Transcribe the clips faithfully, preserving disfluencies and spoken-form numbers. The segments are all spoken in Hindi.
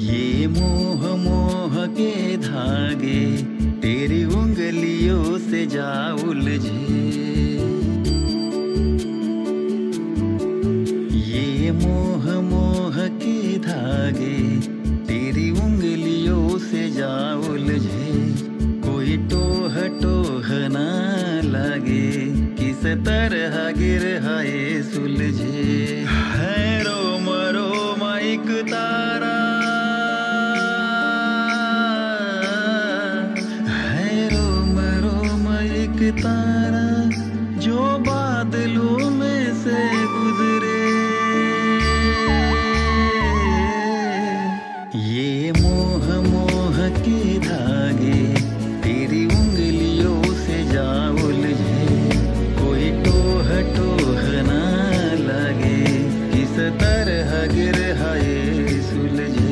ये मोह मोह के धागे तेरी उंगलियों से जा उलझे, ये मोह मोह के धागे तेरी उंगलियों से जा उलझे। कोई टोह टोह ना लगे, किस तरह गिर हाय सुलझे। है रोम रोम एक तारा, है रोम रोम एक तारा जो बादलों में से गुजरे। ये मोह मोह के धागे तेरी उंगलियों से जा उलझे। कोई टोह टोह ना लगे, किस तरह गिर हाय सुलझे।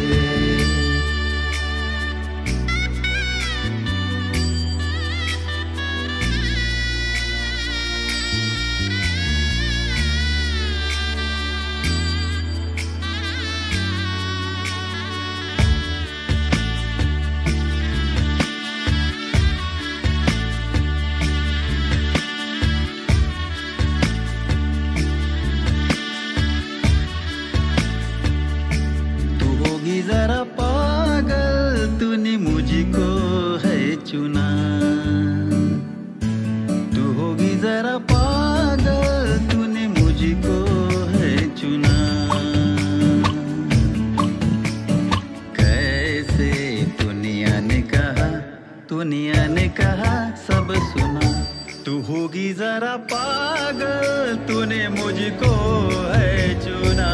जरा पागल तूने मुझको है चुना, तू होगी जरा पागल तूने मुझको है चुना। कैसे दुनिया ने कहा, दुनिया ने कहा सब सुना। तू होगी जरा पागल तूने मुझको है चुना।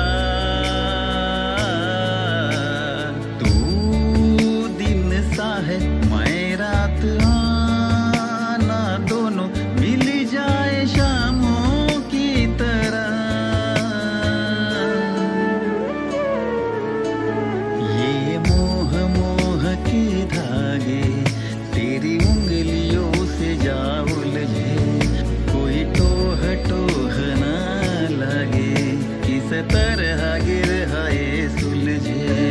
है मैं रात आना, दोनों मिल जाए शामों की तरह। ये मोह मोह के धागे तेरी उंगलियों से जा उलझे। कोई टोह टोह ना लगे, किस तरह गिर हाय सुलझे।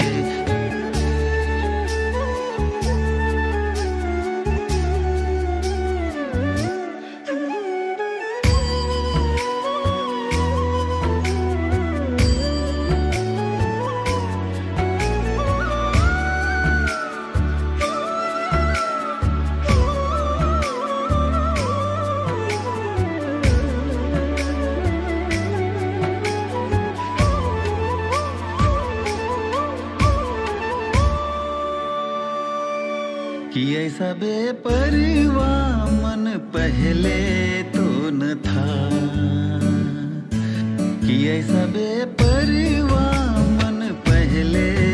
कि ऐसा बेपरवाह मन पहले तो न था, कि ऐसा बेपरवाह मन पहले